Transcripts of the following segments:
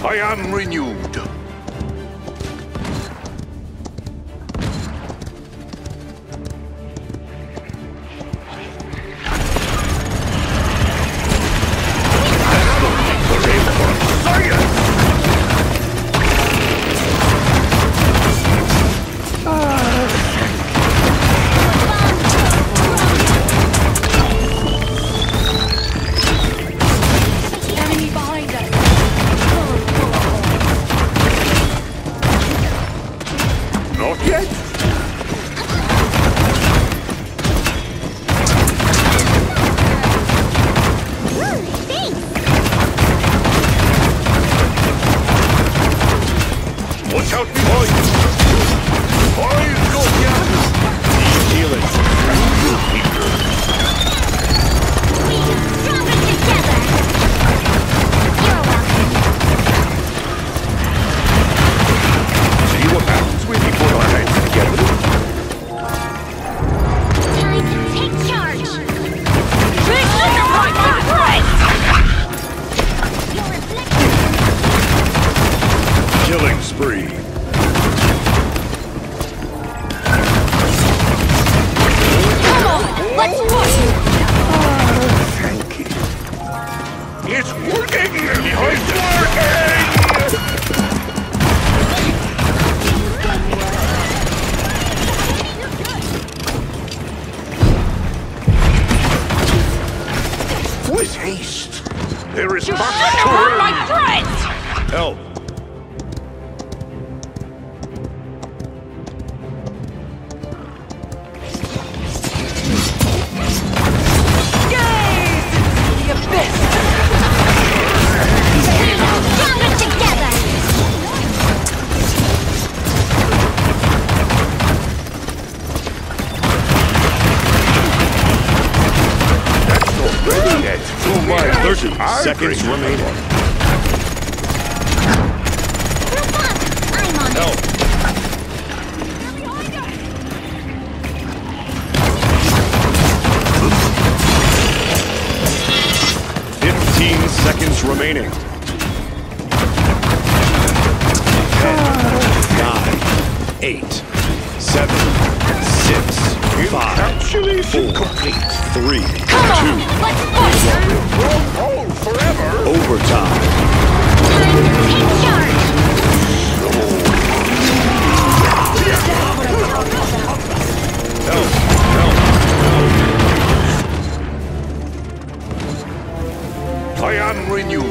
I am renewed. With haste, there is much to learn. My threats! Help! Gaze into the abyss! Stronger together! Ready yet? 30 seconds remaining. I'm on Help! it. 15 seconds remaining. 10, 9, 8, 7, 6, 5, Encapsulation 4, complete. 3, 2, Let's push! Wrong hole forever. overtime. Take charge! Help! Help! I am renewed.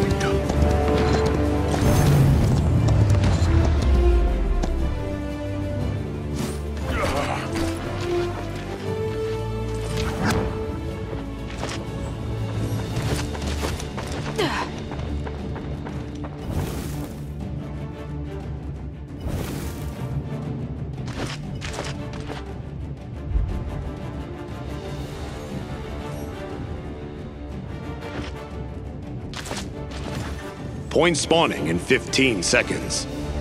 Point spawning in 15 seconds.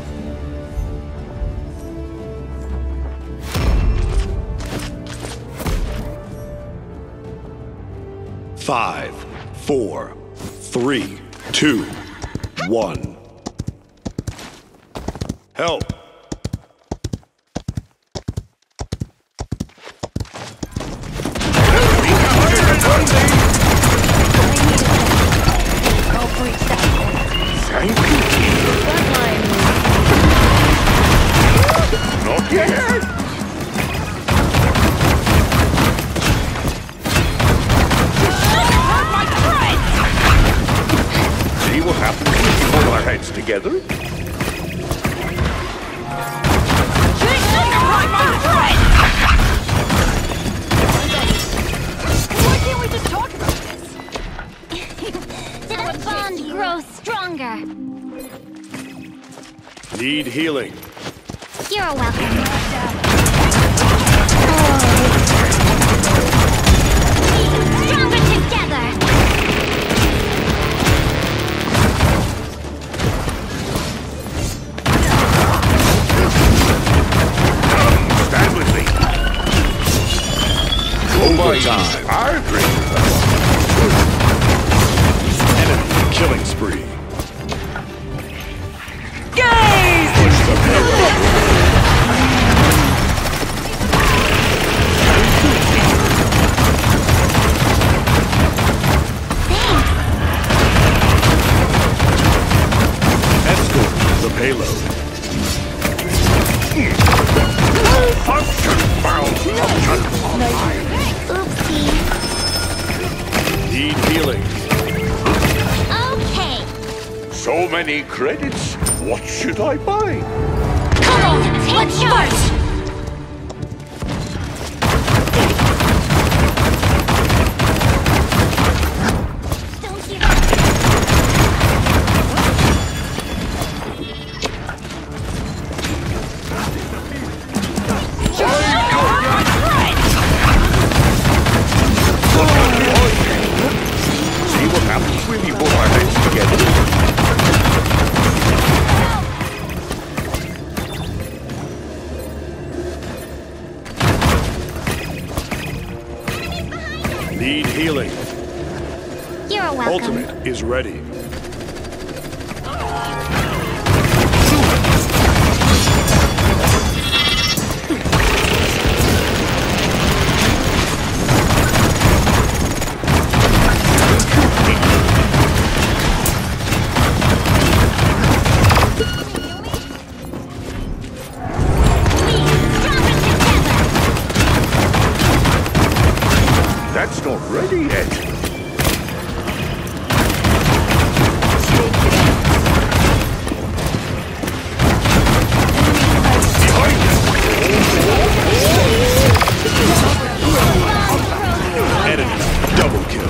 5, 4, 3, 2, 1. Help! I'll breach that. Thank you, Peter. Not yet. See what happens when we put our heads together? Why can't we just talk about this? The bond grows stronger. Need healing. You're welcome. Stronger together. Stand with me. Overtime. I'll bring Enemy killing spree. payload. Function found. Oopsie. Need healing. Okay. So many credits. What should I buy? Come on, let's fight! Don't give up. See what happens when we put our heads together. Need healing. You're welcome. Ultimate is ready. That's not ready yet. Enemy double kill.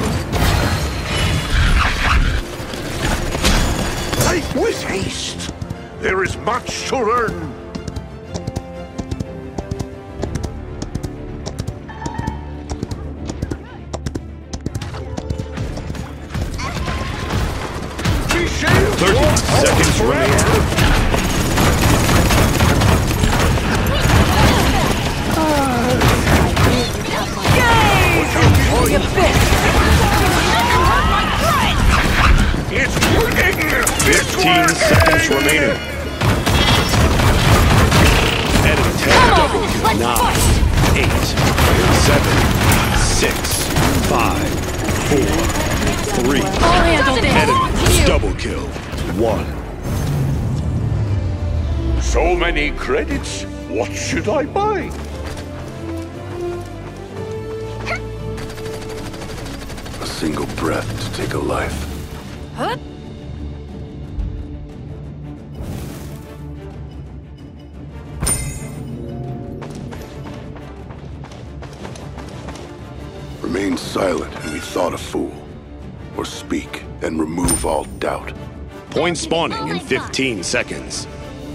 Fight with haste. There is much to learn. Be shielded. 30 seconds remaining. The abyss! It's working. It's 15 seconds remaining. Enemy 10 double kill. let's 9, fight! 8, 7, 6, 5, 4, 3. I'll handle this! Enemy double kill. 1. So many credits. What should I buy? A single breath to take a life. Huh? Remain silent and be thought a fool. Or speak and remove all doubt. Point spawning in 15 seconds.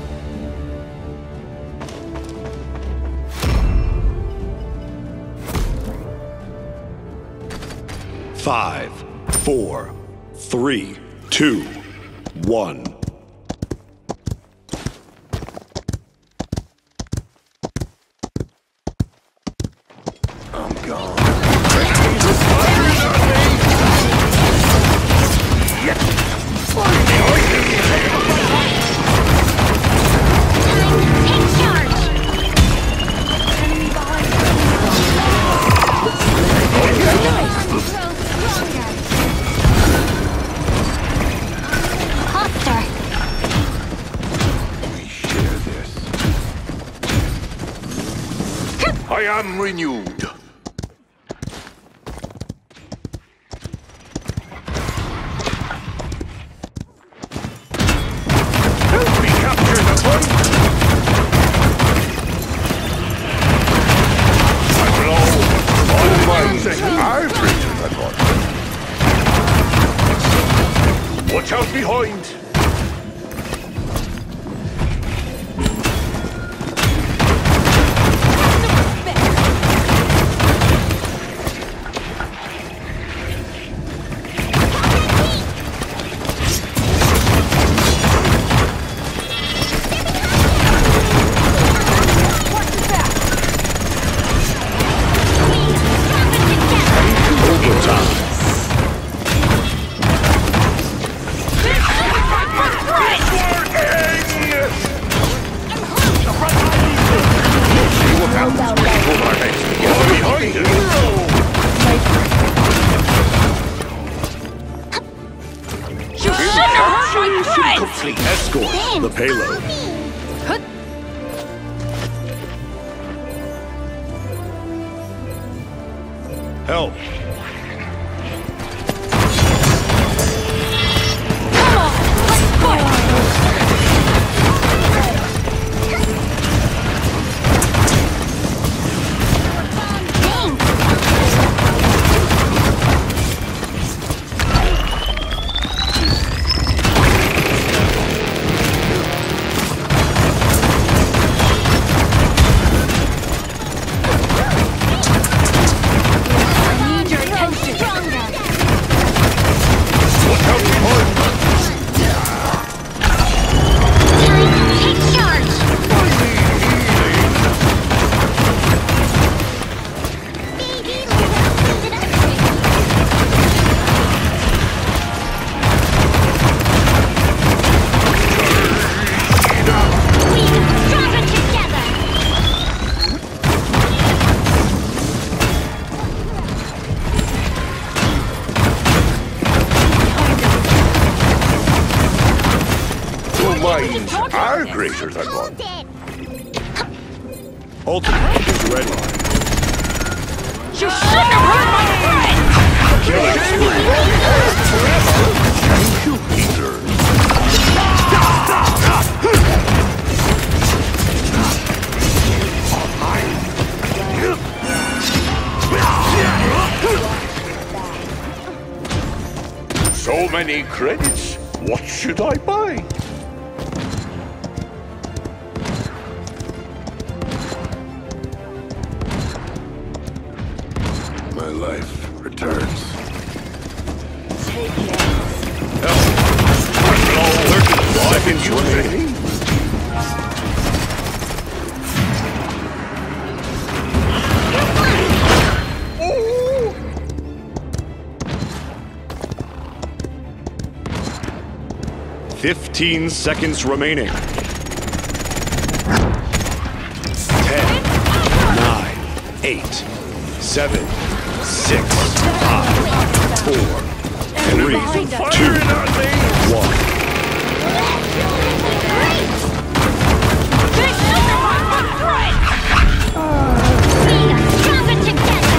Five, 4, 3, 2, 1. I'm gone. Take charge! Grow stronger! Hoster! We share this. I am renewed. Help me capture the point. I blow. All my music. I've written the part. Watch out behind. Overtime. Mission complete. Escort the payload. Hut. Help. Come on, let's fight. I need your attention. Look out behind. Take charge. We stronger together. Your minds are greater than one. Ultimate is ready. You shouldn't have hurt my friend! Killing spree. Thank you, Peter. So many credits. What should I buy? My life returns. Help. 30 seconds remaining. Oh! 15 seconds remaining. 10, 9, 8, 7, 6, 5, 4, 3, 2, 1. They shouldn't have hurt my friend! Stronger together.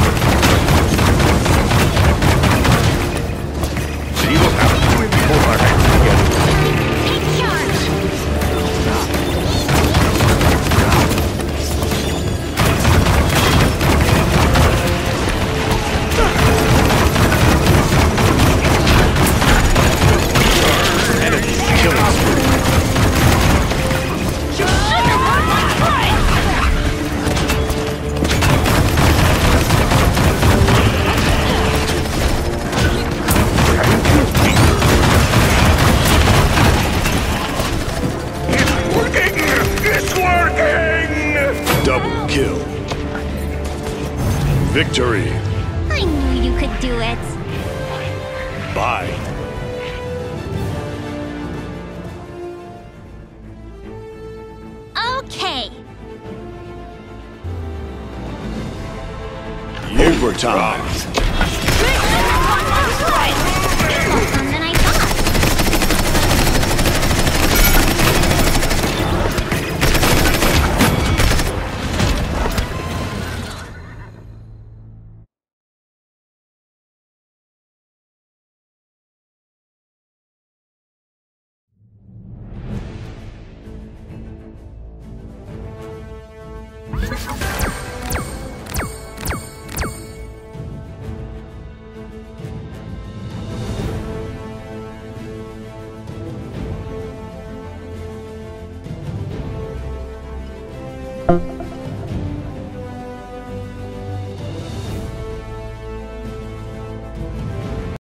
See what happens when we hold our hands together. Take charge. Enemy killing spree. You shouldn't have hurt my friend! It's working! It's working! Double kill. Victory. I knew you could do it. Bye. Okay. Overtime.